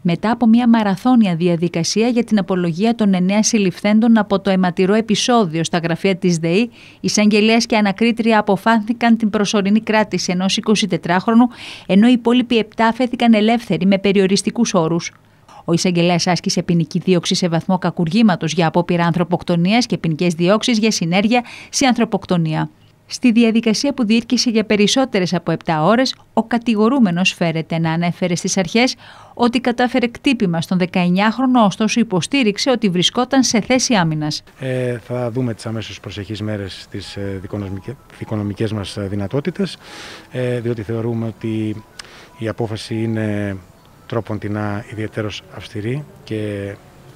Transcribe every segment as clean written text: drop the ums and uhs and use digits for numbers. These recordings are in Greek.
Μετά από μια μαραθώνια διαδικασία για την απολογία των 9 συλληφθέντων από το αιματηρό επεισόδιο στα γραφεία της ΔΕΗ, οι εισαγγελέας και ανακρίτρια αποφάνθηκαν την προσωρινή κράτηση ενός 24χρονου, ενώ οι υπόλοιποι 7 αφέθηκαν ελεύθεροι με περιοριστικούς όρους. Ο εισαγγελέας άσκησε ποινική δίωξη σε βαθμό κακουργήματος για απόπειρα ανθρωποκτονίας και ποινικές διώξεις για συνέργεια σε ανθρωποκτονία. Στη διαδικασία που διήρκησε για περισσότερες από 7 ώρες, ο κατηγορούμενος φέρεται να ανέφερε στις αρχές ότι κατάφερε κτύπημα στον 19χρονο, ωστόσο υποστήριξε ότι βρισκόταν σε θέση άμυνας. Θα δούμε τις αμέσως προσεχείς μέρες τις δικονομικές μας δυνατότητες, διότι θεωρούμε ότι η απόφαση είναι τρόποντινά ιδιαιτέρως αυστηρή και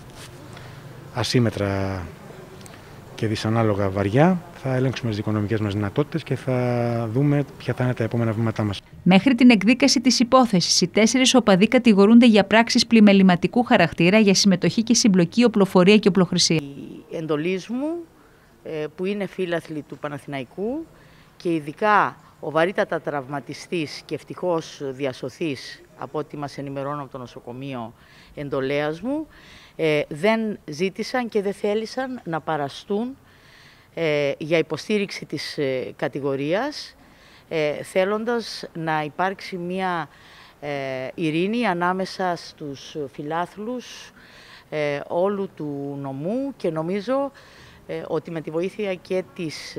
ασύμετρα και δυσανάλογα βαριά. Θα ελέγξουμε τις οικονομικές μας δυνατότητες και θα δούμε ποια θα είναι τα επόμενα βήματά μας. Μέχρι την εκδίκαση της υπόθεσης, οι 4 οπαδοί κατηγορούνται για πράξεις πλημεληματικού χαρακτήρα, για συμμετοχή και συμπλοκή, οπλοφορία και οπλοχρησία. Οι εντολής μου, που είναι φίλαθλοι του Παναθηναϊκού και ειδικά ο βαρύτατα τραυματιστής και ευτυχώς διασωθής, από ό,τι μας ενημερώνω από το νοσοκομείο, εντολέας μου, δεν ζήτησαν και δεν θέλησαν να παραστούν για υποστήριξη της κατηγορίας, θέλοντας να υπάρξει μια ειρήνη ανάμεσα στους φιλάθλους όλου του νομού και νομίζω ότι με τη βοήθεια και της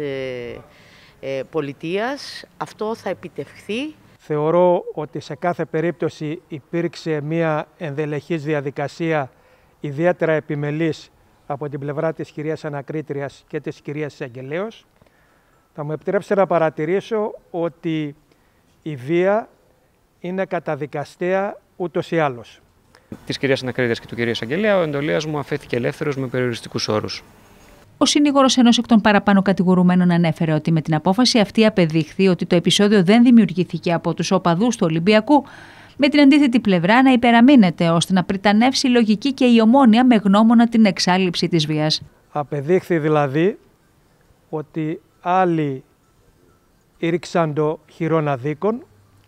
πολιτείας αυτό θα επιτευχθεί. Θεωρώ ότι σε κάθε περίπτωση υπήρξε μια ενδελεχής διαδικασία, ιδιαίτερα επιμελής, από την πλευρά της κυρίας Ανακρίτριας και της κυρίας Εισαγγελέως. Θα μου επιτρέψετε να παρατηρήσω ότι η βία είναι καταδικαστέα ούτως ή άλλως. Της κυρίας Ανακρίτριας και του κυρίου Εισαγγελέα, ο εντολέας μου αφέθηκε ελεύθερος με περιοριστικούς όρους. Ο συνήγορος ενός εκ των παραπάνω κατηγορουμένων ανέφερε ότι με την απόφαση αυτή απεδείχθη ότι το επεισόδιο δεν δημιουργήθηκε από τους οπαδούς του Ολυμπιακού, με την αντίθετη πλευρά να υπεραμείνεται ώστε να πριτανεύσει η λογική και η ομόνοια με γνώμονα την εξάλειψη της βίας. Απεδείχθη δηλαδή ότι άλλοι ήρξαν το χειρόν αδίκον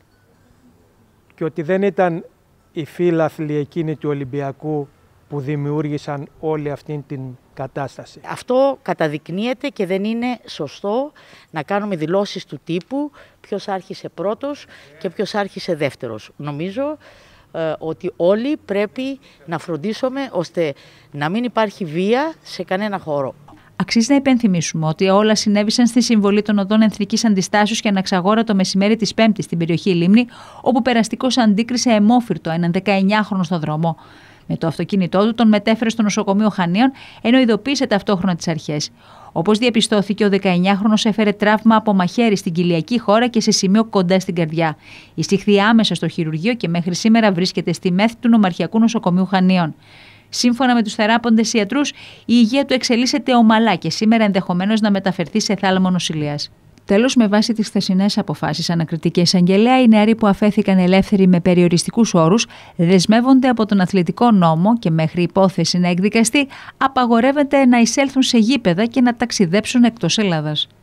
και ότι δεν ήταν οι φίλαθλοι εκείνοι του Ολυμπιακού που δημιούργησαν όλη αυτή την κατάσταση. Αυτό καταδεικνύεται και δεν είναι σωστό να κάνουμε δηλώσεις του τύπου ποιος άρχισε πρώτος και ποιος άρχισε δεύτερος. Νομίζω ότι όλοι πρέπει να φροντίσουμε ώστε να μην υπάρχει βία σε κανένα χώρο. Αξίζει να υπενθυμίσουμε ότι όλα συνέβησαν στη συμβολή των οδών Εθνικής Αντιστάσεως και Αναξαγόρα το μεσημέρι της Πέμπτης στην περιοχή Λίμνη, όπου περαστικός αντίκρισε αιμόφυρτο έναν 19χρονο στο δρόμο. Με το αυτοκίνητό του τον μετέφερε στο νοσοκομείο Χανίων, ενώ ειδοποίησε ταυτόχρονα τις αρχές. Όπως διαπιστώθηκε, ο 19χρονος έφερε τραύμα από μαχαίρι στην κοιλιακή χώρα και σε σημείο κοντά στην καρδιά. Εισήχθη άμεσα στο χειρουργείο και μέχρι σήμερα βρίσκεται στη ΜΕΘ του Νομαρχιακού Νοσοκομείου Χανίων. Σύμφωνα με τους θεράποντες ιατρούς, η υγεία του εξελίσσεται ομαλά και σήμερα ενδεχομένως να μεταφερθεί σε θάλαμο νοσηλείας. Τέλος, με βάση τις χθεσινές αποφάσεις ανακριτική εισαγγελέα, οι νεαροί που αφέθηκαν ελεύθεροι με περιοριστικούς όρους δεσμεύονται από τον αθλητικό νόμο και μέχρι η υπόθεση να εκδικαστεί, απαγορεύεται να εισέλθουν σε γήπεδα και να ταξιδέψουν εκτός Ελλάδας.